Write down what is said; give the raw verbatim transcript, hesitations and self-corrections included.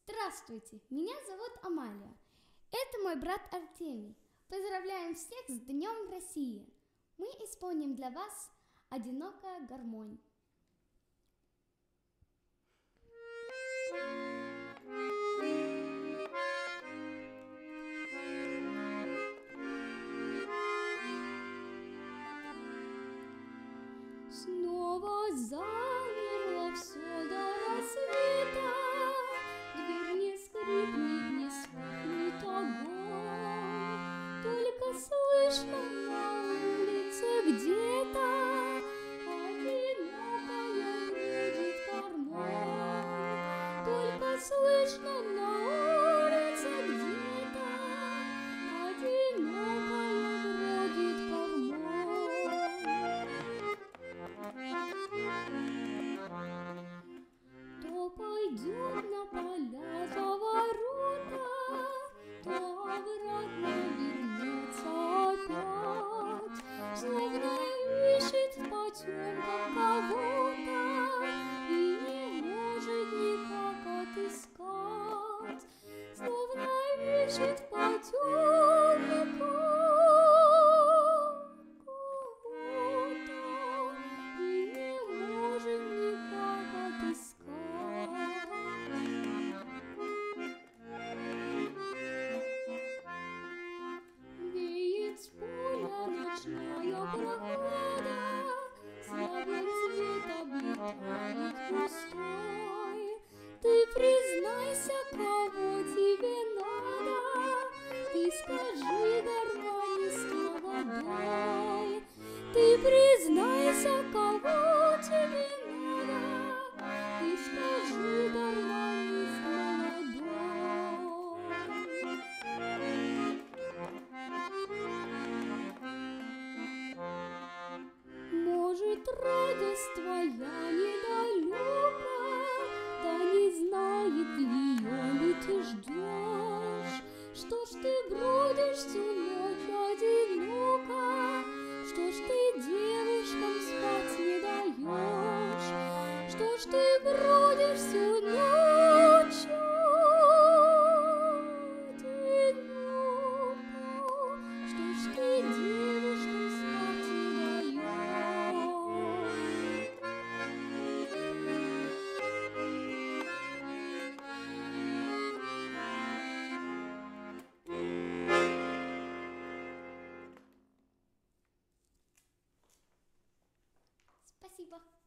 Здравствуйте, меня зовут Амалия. Это мой брат Артемий. Поздравляем всех с Днем России. Мы исполним для вас «Одинокая гармонь». Снова замерло все до рассвета, дверь не скрипнет, не вспыхнет огонь, только слышно на улице где-то одинокая бродит гармонь, только слышно на улице где-то одинокая бродит гармонь. То пойдет на поля за ворота, то обратно вернется опять, словно ищет в потемках кого-то и не может никак отыскать, словно ищет в потемках. Ночная прохлада, слабым цветом летает пустой. Ты признайся, кого тебе надо, ты скажи, гармонистка, дай. Ты признайся, кого тебе надо, ты скажи, гармонистка, может, радость твоя недалека, да не знает ее ли ты ждешь. Что ж ты бродишь всю ночь одиноко, что ж ты девушкам спать не даешь, что ж ты бродишь всю ночь одиноко, что ж ты девушкам спать не даешь. Спасибо.